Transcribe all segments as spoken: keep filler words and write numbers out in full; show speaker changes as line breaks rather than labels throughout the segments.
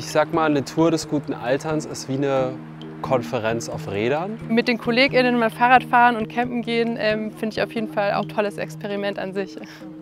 Ich sag mal, eine Tour des guten Alterns ist wie eine Konferenz auf Rädern.
Mit den KollegInnen mal Fahrrad fahren und campen gehen, ähm, finde ich auf jeden Fall auch ein tolles Experiment an sich.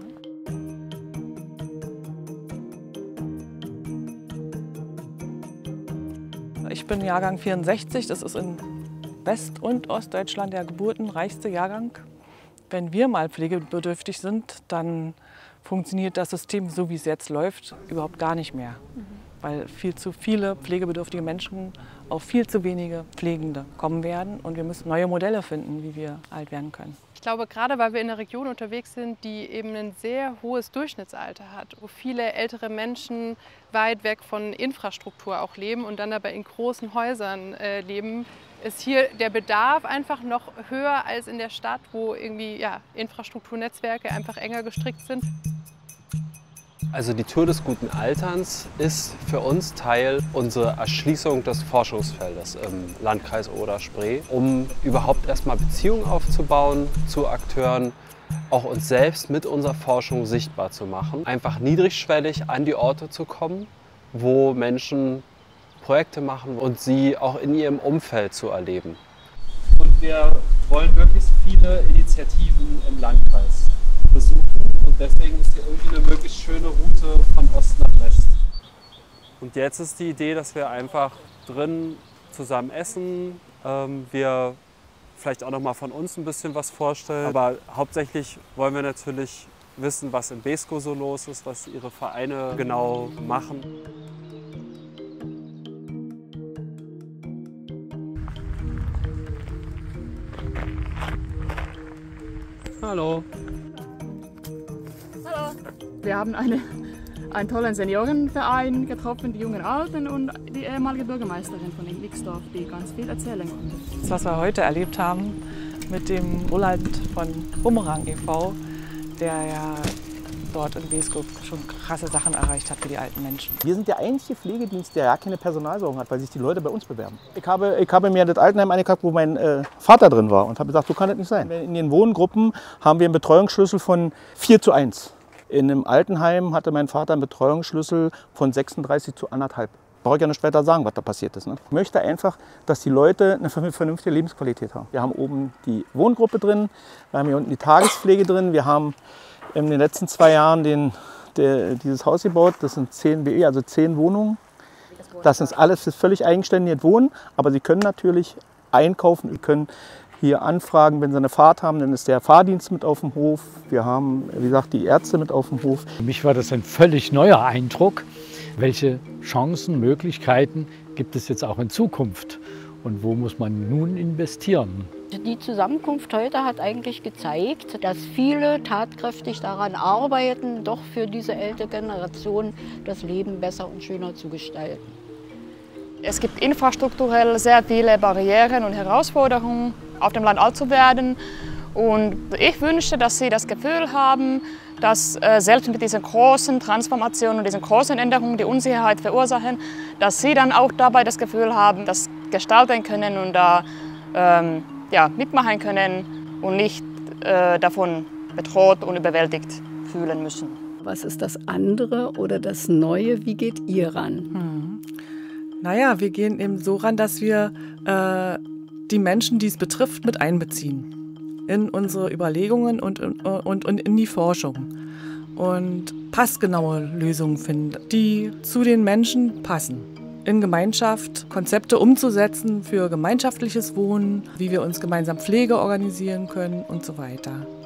Ich bin Jahrgang vierundsechzig, das ist in West- und Ostdeutschland der geburtenreichste Jahrgang. Wenn wir mal pflegebedürftig sind, dann funktioniert das System, so wie es jetzt läuft, überhaupt gar nicht mehr. Mhm. Weil viel zu viele pflegebedürftige Menschen auf viel zu wenige Pflegende kommen werden. Und wir müssen neue Modelle finden, wie wir alt werden können.
Ich glaube, gerade weil wir in einer Region unterwegs sind, die eben ein sehr hohes Durchschnittsalter hat, wo viele ältere Menschen weit weg von Infrastruktur auch leben und dann aber in großen Häusern äh, leben, ist hier der Bedarf einfach noch höher als in der Stadt, wo irgendwie ja, Infrastrukturnetzwerke einfach enger gestrickt sind.
Also die Tour des guten Alterns ist für uns Teil unserer Erschließung des Forschungsfeldes im Landkreis Oder-Spree, um überhaupt erstmal Beziehungen aufzubauen zu Akteuren, auch uns selbst mit unserer Forschung sichtbar zu machen, einfach niedrigschwellig an die Orte zu kommen, wo Menschen Projekte machen und sie auch in ihrem Umfeld zu erleben.
Und wir wollen möglichst viele Initiativen im Landkreis besuchen und deswegen ist hier irgendwie eine möglichst schöne Route von Ost nach West.
Und jetzt ist die Idee, dass wir einfach drin zusammen essen, ähm, wir vielleicht auch noch mal von uns ein bisschen was vorstellen, aber hauptsächlich wollen wir natürlich wissen, was in Beeskow so los ist, was ihre Vereine genau machen. Hallo.
Hallo. Wir haben eine, einen tollen Seniorenverein getroffen, die jungen Alten und die ehemalige Bürgermeisterin von Nixdorf, die ganz viel erzählen konnte.
Das, was wir heute erlebt haben mit dem Roland von Bumerang e V, der ja dort in Beeskow schon krasse Sachen erreicht hat für die alten Menschen.
Wir sind der einzige Pflegedienst, der ja keine Personalsorgen hat, weil sich die Leute bei uns bewerben. Ich habe, ich habe mir das Altenheim angeguckt, wo mein äh, Vater drin war und habe gesagt, so kann das nicht sein. In den Wohngruppen haben wir einen Betreuungsschlüssel von vier zu eins. In einem Altenheim hatte mein Vater einen Betreuungsschlüssel von sechsunddreißig zu anderthalb. Brauche ich ja nicht weiter sagen, was da passiert ist. Ne? Ich möchte einfach, dass die Leute eine vernünftige Lebensqualität haben. Wir haben oben die Wohngruppe drin, wir haben hier unten die Tagespflege drin, wir haben in den letzten zwei Jahren den, der, dieses Haus gebaut. Das sind zehn B E, also zehn Wohnungen. Das ist alles für völlig eigenständig Wohnen, aber Sie können natürlich einkaufen, Sie können hier anfragen, wenn Sie eine Fahrt haben, dann ist der Fahrdienst mit auf dem Hof. Wir haben, wie gesagt, die Ärzte mit auf dem Hof.
Für mich war das ein völlig neuer Eindruck. Welche Chancen, Möglichkeiten gibt es jetzt auch in Zukunft? Und wo muss man nun investieren?
Die Zusammenkunft heute hat eigentlich gezeigt, dass viele tatkräftig daran arbeiten, doch für diese ältere Generation das Leben besser und schöner zu gestalten.
Es gibt infrastrukturell sehr viele Barrieren und Herausforderungen, auf dem Land alt zu werden. Und ich wünsche, dass Sie das Gefühl haben, dass äh, selbst mit diesen großen Transformationen und diesen großen Änderungen, die Unsicherheit verursachen, dass Sie dann auch dabei das Gefühl haben, das gestalten können und da ähm, ja, mitmachen können und nicht äh, davon bedroht und überwältigt fühlen müssen.
Was ist das andere oder das Neue? Wie geht ihr ran?
Hm. Naja, wir gehen eben so ran, dass wir äh, die Menschen, die es betrifft, mit einbeziehen in unsere Überlegungen und, und, und, und in die Forschung. Und passgenaue Lösungen finden, die zu den Menschen passen. In Gemeinschaft Konzepte umzusetzen für gemeinschaftliches Wohnen, wie wir uns gemeinsam Pflege organisieren können und so weiter.